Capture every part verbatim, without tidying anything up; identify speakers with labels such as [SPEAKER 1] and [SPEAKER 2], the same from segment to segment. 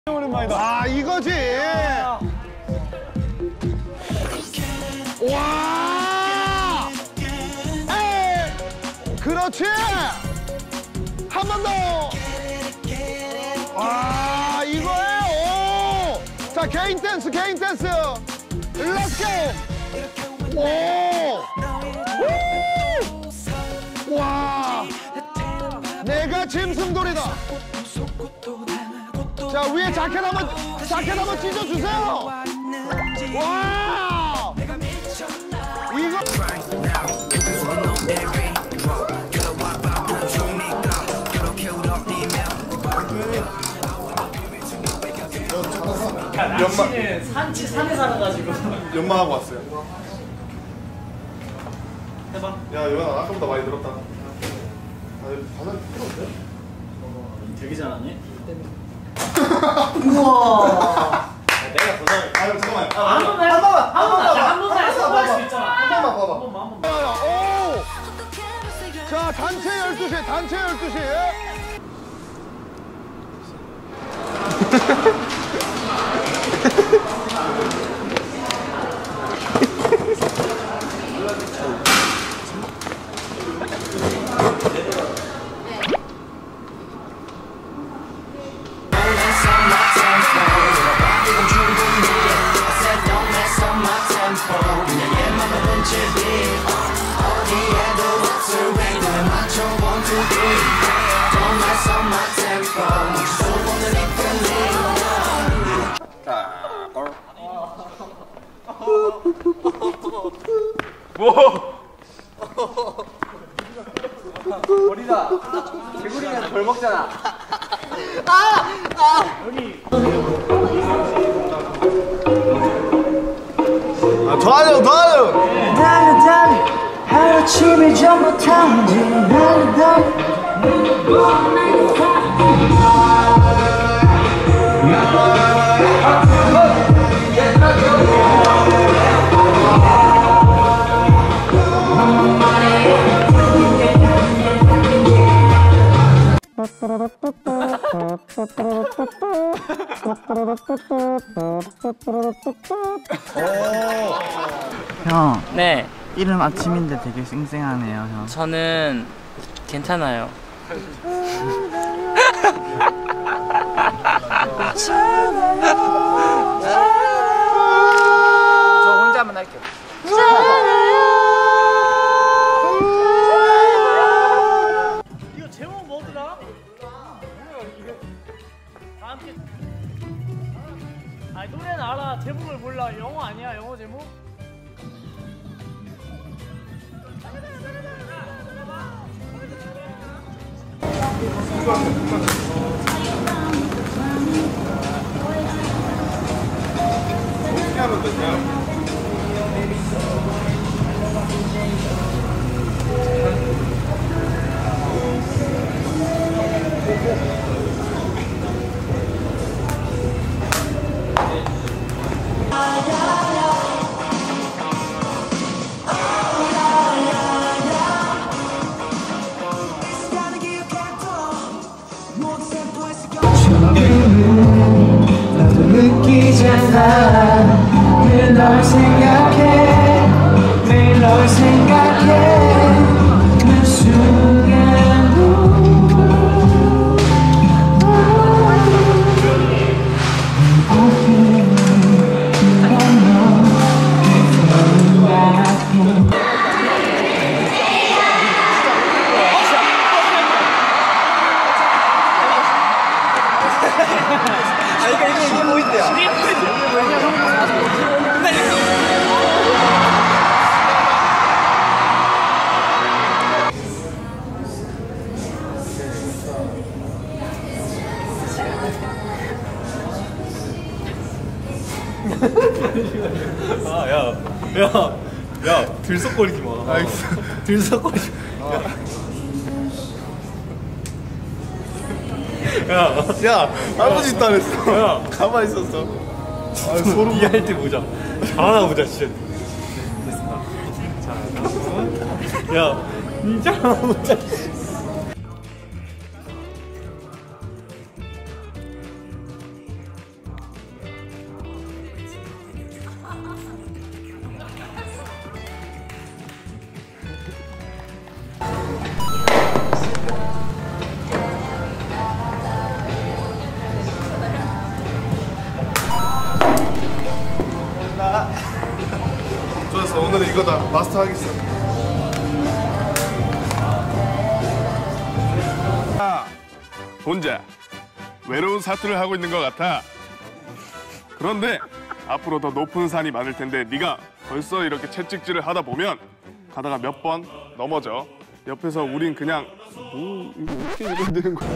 [SPEAKER 1] 오랜만이다. 아, 이거지. 와! 에이! 그렇지! 한 번 더! 와, 이거예요! 오! 자, 개인 댄스, 개인 댄스! 렛츠 고! 오! 우! 와! 내가 짐승돌이다! 자, 위에 자켓 한번, 자켓 한번 찢어주세요! 와! 이거.
[SPEAKER 2] 남친은 산치 산에 살아가지고
[SPEAKER 3] 연마하고 왔어요.
[SPEAKER 2] 해봐.
[SPEAKER 3] 야, 요한아, 아까보다 많이 늘었다. 아, 바닥이 풀었는데?
[SPEAKER 2] 되게 잘하네. 우와. 내가 더 잘해.
[SPEAKER 3] 아, 잠깐만.
[SPEAKER 2] 한 번만, 한 번만, 한 번만, 한 번만 성공할 수 있잖아.
[SPEAKER 3] 한 번만 봐봐.
[SPEAKER 2] 한 번만, 한 번만.
[SPEAKER 1] 오! 자, 단체 열두 시, 단체 열두 시.
[SPEAKER 4] 뭐? 머리다. 개구리는 덜 먹잖아. 아! 아! 여기.
[SPEAKER 3] 아, 더 하려, 더 하려!
[SPEAKER 5] 달려 달려 하루침이 전부 타지 달려 달려 형,
[SPEAKER 2] 네,
[SPEAKER 5] 이른 아침인데 되게 쌩쌩하네요, 형.
[SPEAKER 2] 저는 괜찮아요.
[SPEAKER 4] 저 혼자 한번 할게요.
[SPEAKER 2] 이거 제목 뭐더라? 다 함께. 아, 노래는 알아. 제목을 몰라. 영어 아니야? 영어 제목?
[SPEAKER 3] 어떻게 하면 되냐?
[SPEAKER 5] 나도 느끼잖아 늘 널 생각해 매일 널 생각해 그 순간도
[SPEAKER 4] 아, 이거, 이거, 이게 보인대요.
[SPEAKER 3] 아, 야, 야, 야, 들썩거리지 마. 알겠어. 들썩거리지 마. 야, 야, 아무 짓도 안 했어. 야, 가만히 있었어. 아, 소름. 이해할 때 보자. 잘하나 보자, 진짜. 됐어. 자, 다음은. 야, 니 잘하나 보자. 오늘은 이거다. 마스터 하겠어. 아, 혼자 외로운 사투를 하고 있는 것 같아. 그런데 앞으로 더 높은 산이 많을 텐데 네가 벌써 이렇게 채찍질을 하다 보면 가다가 몇 번 넘어져. 옆에서 우린 그냥 오, 이거 어떻게 이래야 되는 거야?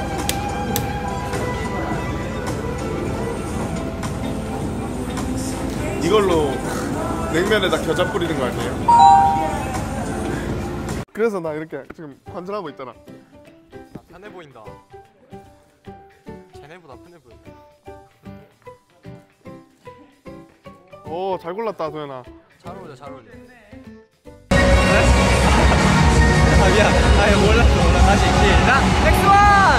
[SPEAKER 3] 이걸로 냉면에다 겨자 뿌리는 거 아니에요? 그래서 나 이렇게 지금 관절하고 있잖아.
[SPEAKER 6] 편해 보인다. 쟤네보다 편해 보인다.
[SPEAKER 3] 오, 잘 골랐다 도현아.
[SPEAKER 6] 잘 어울려, 잘 어울려.
[SPEAKER 4] 아 미안. 아 몰랐어 몰라. 다시 시작. 엑스원.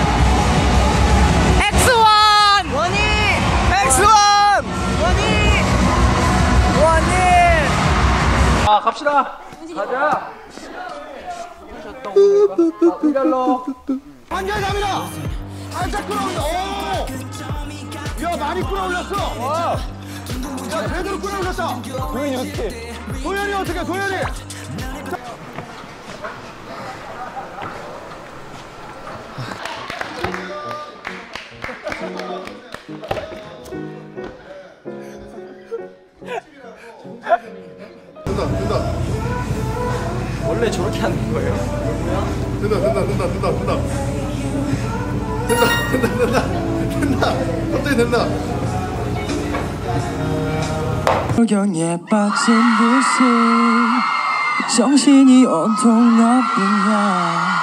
[SPEAKER 4] 엑스원. 원이. 엑스원. 원이. 원이. 아 갑시다. 가자. 아, 의갈로.
[SPEAKER 1] 완전히 갑니다. 살짝 끌어올려. 오! 야, 많이 끌어올렸어. 와. 야, 제대로 끌어올렸다. 도현이 어떻게? 도현이 어떻게? 도현이.
[SPEAKER 3] 된다 된다
[SPEAKER 4] 원래 저렇게 하는 거예요?
[SPEAKER 3] 된다 된다 된다 된다 된다 된다 된다 된다 된다 갑자기 된다.
[SPEAKER 5] 경에 빠진 듯이 정신이 온통 너뿐이야.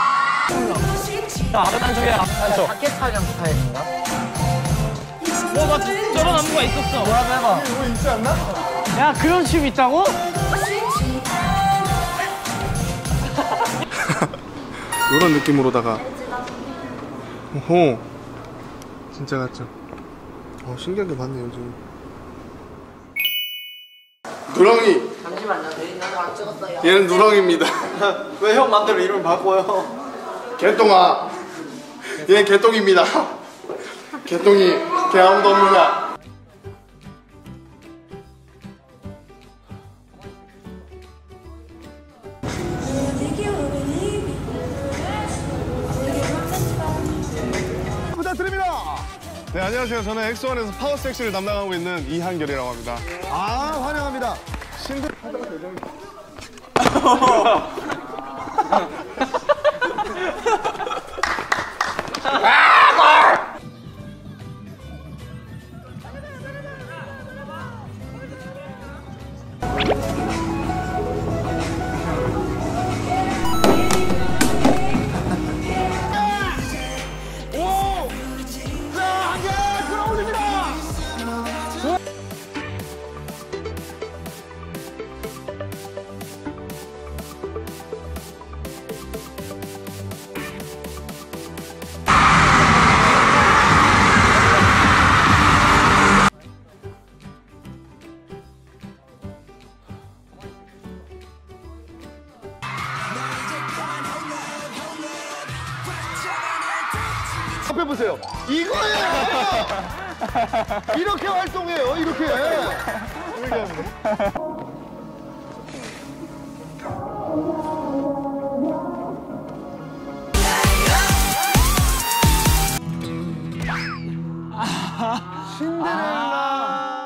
[SPEAKER 4] 사케타장 스타일인가?
[SPEAKER 2] 어 맞지? 저런 안무가 있었어.
[SPEAKER 4] 뭐라도 해봐.
[SPEAKER 3] 이거 있지 않나?
[SPEAKER 2] 야 그런 춤 있다고?
[SPEAKER 3] 이런 느낌으로다가 오호 진짜 같죠? 어 신기하게 봤네 요즘. 누렁이.
[SPEAKER 4] 잠시만요. 대리나도 안 찍었어요.
[SPEAKER 3] 얘는 누렁이입니다.
[SPEAKER 4] 왜 형 맘대로 이름을 바꿔요?
[SPEAKER 3] 개똥아. 얘는 개똥입니다. 개똥이 개 아무도 없느냐.
[SPEAKER 1] 부탁드립니다.
[SPEAKER 3] 네 안녕하세요. 저는 엑스원에서 파워 섹시를 담당하고 있는 이한결이라고 합니다.
[SPEAKER 1] 아, 환영합니다. 신들 앞에 보세요. 이거예요. 이렇게 활동해요. 이렇게. 이렇게 하는데. 신데렐라.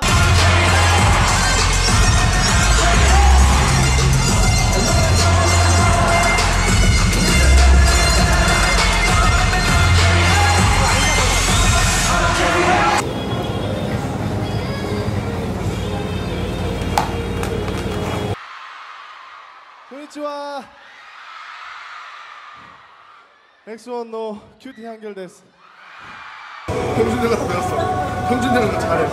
[SPEAKER 3] konnichiwa. 엑스원 노 큐티 한결 데스. 형준이가 배웠어. 형준이랑 잘해.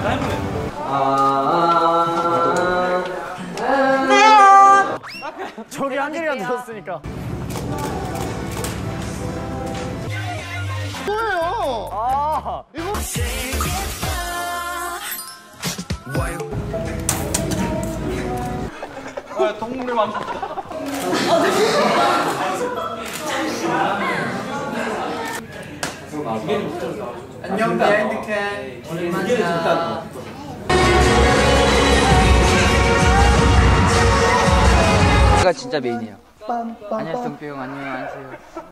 [SPEAKER 2] 저기 한결이가 들었으니까.
[SPEAKER 1] 뭐예요?
[SPEAKER 2] 아
[SPEAKER 1] 이거
[SPEAKER 6] 아, 동물의 맘.
[SPEAKER 4] 안녕 비하인드 캔. 오랜만이야. 진짜 메인이에요. 안녕, 동표 형. 안녕, 안녕하세요.